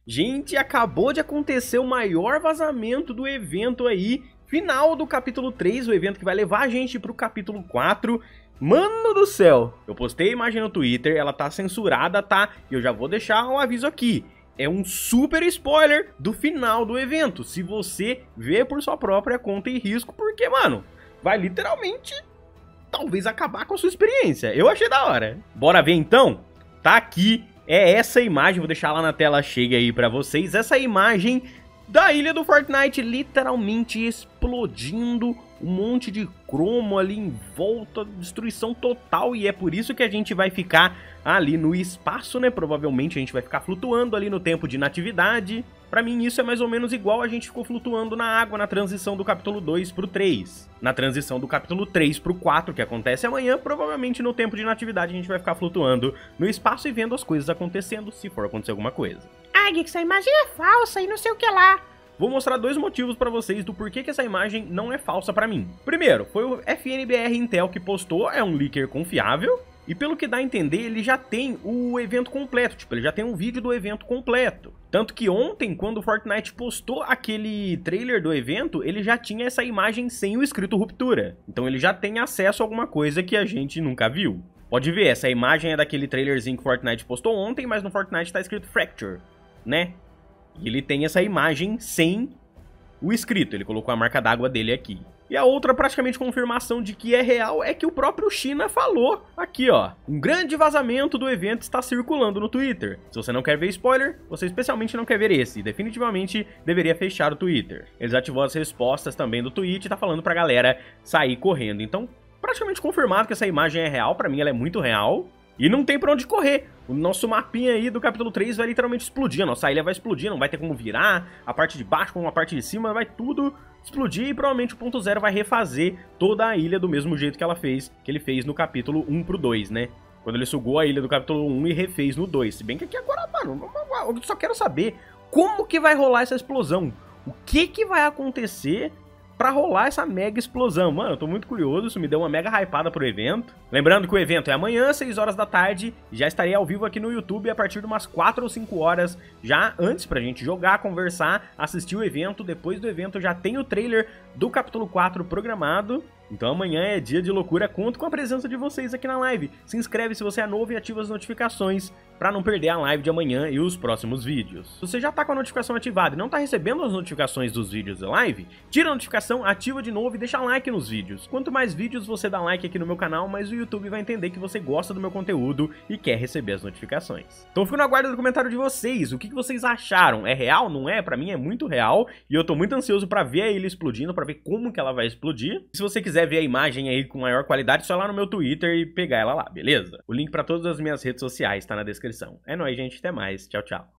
Gente, acabou de acontecer o maior vazamento do evento aí, final do capítulo 3, o evento que vai levar a gente pro capítulo 4. Mano do céu, eu postei a imagem no Twitter, ela tá censurada, tá? E eu já vou deixar um aviso aqui. É um super spoiler do final do evento, se você ver por sua própria conta e risco, porque, mano, vai literalmente, talvez acabar com a sua experiência. Eu achei da hora. Bora ver então? Tá aqui. É essa imagem, vou deixar lá na tela cheia aí pra vocês, essa imagem da ilha do Fortnite literalmente explodindo, um monte de cromo ali em volta, destruição total, e é por isso que a gente vai ficar ali no espaço, né? Provavelmente a gente vai ficar flutuando ali no tempo de inatividade. Pra mim isso é mais ou menos igual a gente ficou flutuando na água na transição do capítulo 2 pro 3. Na transição do capítulo 3 pro 4, que acontece amanhã, provavelmente no tempo de inatividade a gente vai ficar flutuando no espaço e vendo as coisas acontecendo, se for acontecer alguma coisa. Ah, Geek, essa imagem é falsa e não sei o que lá. Vou mostrar dois motivos pra vocês do porquê que essa imagem não é falsa pra mim. Primeiro, foi o FNBR Intel que postou, é um leaker confiável. E pelo que dá a entender, ele já tem o evento completo, tipo, ele já tem um vídeo do evento completo. Tanto que ontem, quando o Fortnite postou aquele trailer do evento, ele já tinha essa imagem sem o escrito ruptura. Então ele já tem acesso a alguma coisa que a gente nunca viu. Pode ver, essa imagem é daquele trailerzinho que o Fortnite postou ontem, mas no Fortnite tá escrito Fracture, né? E ele tem essa imagem sem o escrito, ele colocou a marca d'água dele aqui. E a outra praticamente confirmação de que é real é que o próprio China falou aqui, ó. Um grande vazamento do evento está circulando no Twitter. Se você não quer ver spoiler, você especialmente não quer ver esse. Definitivamente deveria fechar o Twitter. Eles ativou as respostas também do tweet e tá falando pra galera sair correndo. Então, praticamente confirmado que essa imagem é real. Pra mim ela é muito real. E não tem pra onde correr. O nosso mapinha aí do capítulo 3 vai literalmente explodir. A nossa ilha vai explodir, não vai ter como virar. A parte de baixo com a parte de cima vai tudo explodir. E provavelmente o ponto zero vai refazer toda a ilha do mesmo jeito que ele fez no capítulo 1 pro 2, né? Quando ele sugou a ilha do capítulo 1 e refez no 2. Se bem que aqui agora, mano, eu só quero saber como que vai rolar essa explosão. O que vai acontecer pra rolar essa mega explosão? Mano, eu tô muito curioso, isso me deu uma mega hypada pro evento. Lembrando que o evento é amanhã, às 6 horas da tarde, já estarei ao vivo aqui no YouTube a partir de umas 4 ou 5 horas, já antes pra gente jogar, conversar, assistir o evento. Depois do evento já tem o trailer do capítulo 4 programado. Então amanhã é dia de loucura, conto com a presença de vocês aqui na live. Se inscreve se você é novo e ativa as notificações para não perder a live de amanhã e os próximos vídeos. Se você já tá com a notificação ativada e não tá recebendo as notificações dos vídeos da live, tira a notificação, ativa de novo e deixa like nos vídeos. Quanto mais vídeos você dá like aqui no meu canal, mais o YouTube vai entender que você gosta do meu conteúdo e quer receber as notificações. Então fico no aguardo do comentário de vocês, o que vocês acharam? É real? Não é? Pra mim é muito real e eu tô muito ansioso pra ver a ilha explodindo, pra ver como que ela vai explodir. Se você quiser ver a imagem aí com maior qualidade, só ir lá no meu Twitter e pegar ela lá, beleza? O link pra todas as minhas redes sociais tá na descrição. É nóis, gente, até mais, tchau, tchau.